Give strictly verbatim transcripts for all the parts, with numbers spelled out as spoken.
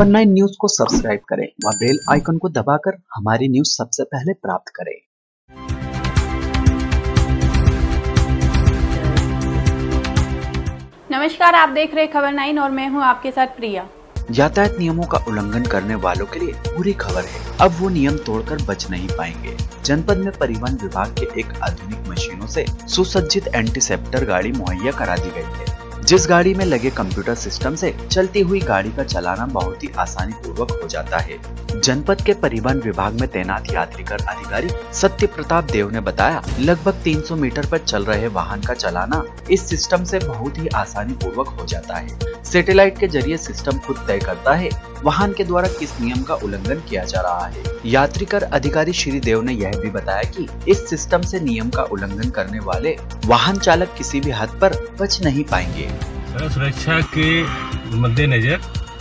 खबर nine news को subscribe करें व बेल आइकन को दबाकर हमारी न्यूज सबसे पहले प्राप्त करें। नमस्कार, आप देख रहे खबर नाइन और मैं हूं आपके साथ प्रिया। यातायात नियमों का उल्लंघन करने वालों के लिए बुरी खबर है, अब वो नियम तोड़कर बच नहीं पाएंगे। जनपद में परिवहन विभाग के एक आधुनिक मशीनों से सुसज्जित एंटीसेप्टर गाड़ी मुहैया करा दी गई है, जिस गाड़ी में लगे कंप्यूटर सिस्टम से चलती हुई गाड़ी का चलाना बहुत ही आसानी पूर्वक हो जाता है। जनपद के परिवहन विभाग में तैनात यात्रीकर अधिकारी सत्य प्रताप देव ने बताया, लगभग तीन सौ मीटर पर चल रहे वाहन का चलाना इस सिस्टम से बहुत ही आसानी पूर्वक हो जाता है। सैटेलाइट के जरिए सिस्टम खुद तय करता है वाहन के द्वारा किस नियम का उल्लंघन किया जा रहा है। यात्रीकर अधिकारी श्री देव ने यह भी बताया कि इस सिस्टम से नियम का उल्लंघन करने वाले वाहन चालक किसी भी हद पर बच नहीं पाएंगे। सुरक्षा के मद्देनजर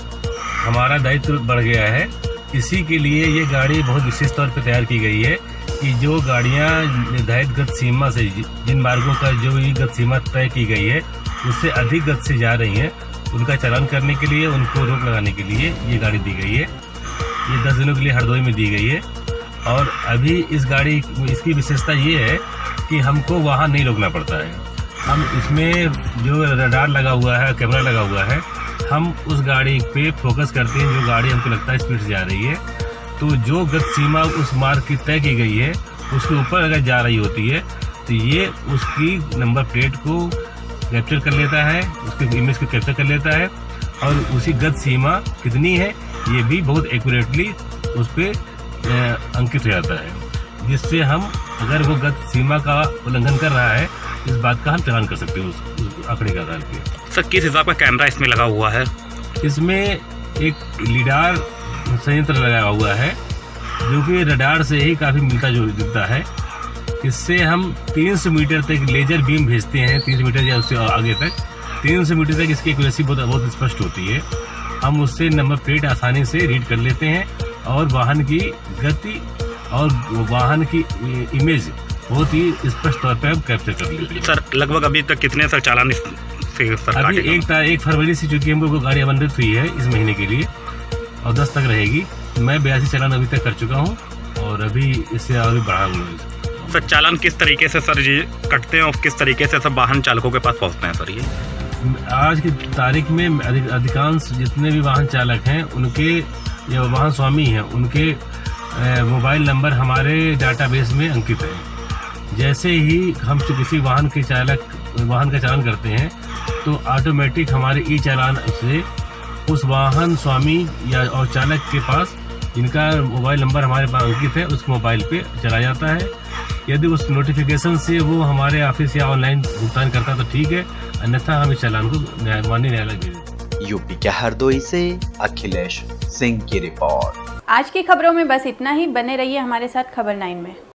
हमारा दायित्व बढ़ गया है। इसी के लिए ये गाड़ी बहुत विशेष तौर पर तैयार की गई है कि जो गाड़ियां निर्धारित गति सीमा से, जिन मार्गों का जो भी गति सीमा तय की गई है उससे अधिक गति से जा रही हैं, उनका चालान करने के लिए, उनको रोक लगाने के लिए ये गाड़ी दी गई है। ये दस दिनों के लिए हरदोई में दी गई है और अभी इस गाड़ी इसकी विशेषता ये है कि हमको वहाँ नहीं रोकना पड़ता है। हम इसमें जो रडार लगा हुआ है, कैमरा लगा हुआ है, हम उस गाड़ी पे फोकस करते हैं जो गाड़ी हमको लगता है स्पीड से जा रही है, तो जो गति सीमा उस मार्ग की तय की गई है उसके ऊपर अगर जा रही होती है तो ये उसकी नंबर प्लेट को कैप्चर कर लेता है, उसके इमेज को कैप्चर कर लेता है और उसी गति सीमा कितनी है ये भी बहुत एक्यूरेटली उस पर अंकित हो जाता है, जिससे हम अगर वो गति सीमा का उल्लंघन कर रहा है इस बात का हम चालान कर सकते हैं उस, उस आंकड़े का आधार पे। सर, किस हिसाब का कैमरा इसमें लगा हुआ है? इसमें एक लीडार संयंत्र लगा हुआ है जो कि रडार से ही काफी मिलता जुलता है। इससे हम तीन सौ मीटर तक लेजर बीम भेजते हैं, तीन सौ मीटर या उससे आगे तक तीन सौ मीटर तक इसकी एक्यूरेसी बहुत बहुत स्पष्ट होती है। हम उससे नंबर प्लेट आसानी से रीड कर लेते हैं और वाहन की गति और वाहन की इमेज बहुत ही स्पष्ट तौर पे हम कैप्चर कर लेते हैं। सर, लगभग अभी तक कितने सर चालान से सर अभी एक एक फरवरी से चूंकि हमको गाड़ी आवंटित हुई है इस महीने के लिए और दस तक रहेगी। मैं बयासी चालान अभी तक कर चुका हूँ और अभी इससे आगे बढ़ाऊंगा। सर, चालान किस तरीके से सर ये कटते हैं और किस तरीके से सब वाहन चालकों के पास पहुँचते हैं? सर, ये आज की तारीख में अधिकांश जितने भी वाहन चालक हैं उनके या वाहन स्वामी हैं उनके मोबाइल नंबर हमारे डाटाबेस में अंकित है। जैसे ही हम किसी वाहन के चालक वाहन का चालान करते हैं तो ऑटोमेटिक हमारे ई चालान से उस वाहन स्वामी या और चालक के पास जिनका मोबाइल नंबर हमारे पास अंकित है उस मोबाइल पे चला जाता है। यदि उस नोटिफिकेशन से वो हमारे ऑफिस या ऑनलाइन भुगतान करता तो ठीक है, अन्यथा हम इस चालान को माननीय न्यायालय भेजें। यूपी के हरदोई से अखिलेश सिंह की रिपोर्ट। आज की खबरों में बस इतना ही। बने रहिए हमारे साथ खबर नाइन में।